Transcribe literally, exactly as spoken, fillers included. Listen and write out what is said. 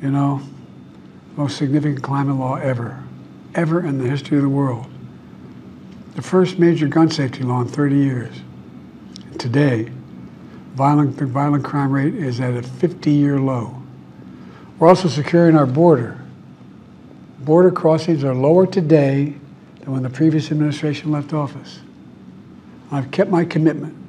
you know, most significant climate law ever, ever in the history of the world. The first major gun safety law in thirty years. And today, violent, the violent crime rate is at a fifty-year low. We're also securing our border. Border crossings are lower today than when the previous administration left office. I've kept my commitment